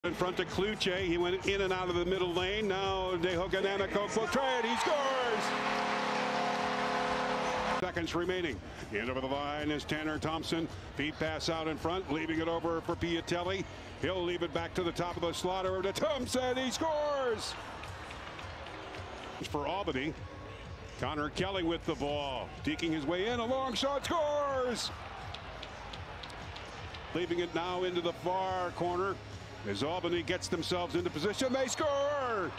In front to Kluche. He went in and out of the middle lane. Now Dehogananakoke will try it. He scores! Seconds remaining. In over the line is Tanner Thompson. Feed pass out in front, leaving it over for Piatelli. He'll leave it back to the top of the slot over to Thompson. He scores! For Albany, Connor Kelly with the ball. Deking his way in. A long shot. Scores! Leaving it now into the far corner. As Albany gets themselves into position, they score!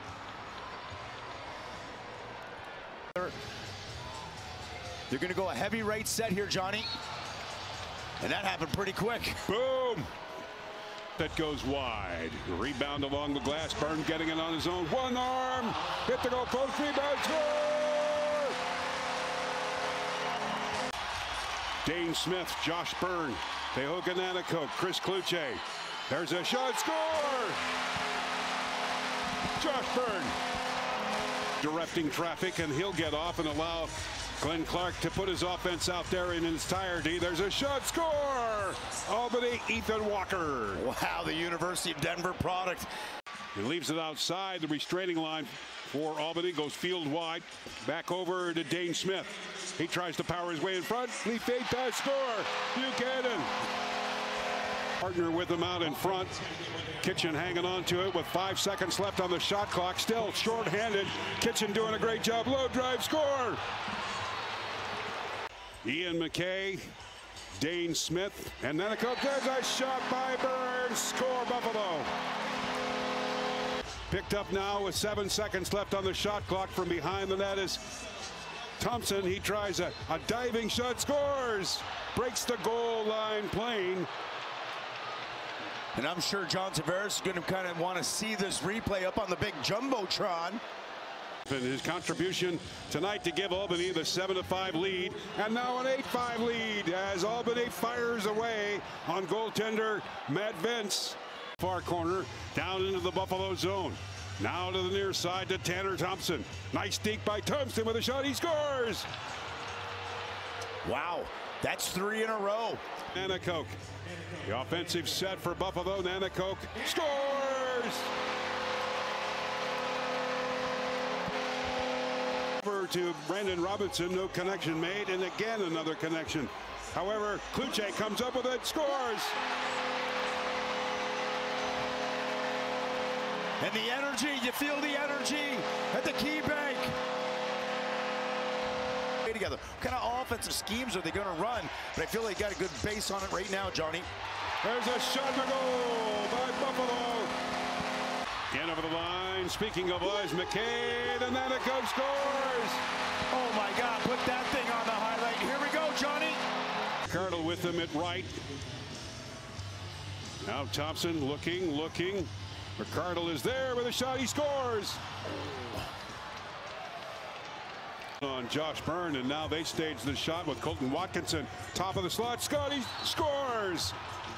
They're going to go a heavy right set here, Johnny. And that happened pretty quick. Boom! That goes wide. Rebound along the glass. Byrne getting it on his own. One arm. Hit the goal post. Rebound. Score! Dane Smith, Josh Byrne, Dehogananakoke, Chris Kluche. There's a shot. Score! Josh Byrne directing traffic, and he'll get off and allow Glenn Clark to put his offense out there in entirety. There's a shot. Score! Albany, Ethan Walker. Wow, the University of Denver product. He leaves it outside the restraining line for Albany. Goes field wide. Back over to Dane Smith. He tries to power his way in front. He fade pass. Score! Buchanan. Partner with him out in front. Kitchen hanging on to it with 5 seconds left on the shot clock. Still short-handed. Kitchen doing a great job. Low drive. Score! Ian McKay, Dane Smith, and then there's a shot by Burns. Score, Buffalo. Picked up now with 7 seconds left on the shot clock. From behind the net is Thompson. He tries a diving shot. Scores! Breaks the goal line plane. And I'm sure John Tavares is going to kind of want to see this replay up on the big Jumbotron. And his contribution tonight to give Albany the 7-5 lead, and now an 8-5 lead as Albany fires away on goaltender Matt Vince. Far corner down into the Buffalo zone. Now to the near side to Tanner Thompson. Nice deke by Thompson with a shot. He scores! Wow, that's 3 in a row. Nanakoke. The offensive set for Buffalo. Nanakoke scores! Over to Brandon Robinson, no connection made, and again another connection. However, Kluche comes up with it, scores! And the energy, you feel the energy at the Keybank. Together. What kind of offensive schemes are they going to run? But I feel they got a good base on it right now, Johnny. There's a shot to goal by Buffalo. In over the line, speaking of Liz McKay, and then it goes, scores! Oh my God, put that thing on the highlight. Here we go, Johnny. Cardle with him at right. Now Thompson looking. Cardle is there with a shot, he scores! On Josh Byrne, and now they stage the shot with Colton Watkinson. Top of the slot, Scotty scores!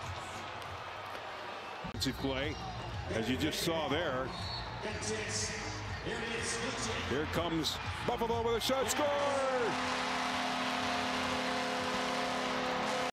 Play. As you just saw there. Here comes Buffalo with a shot. Score!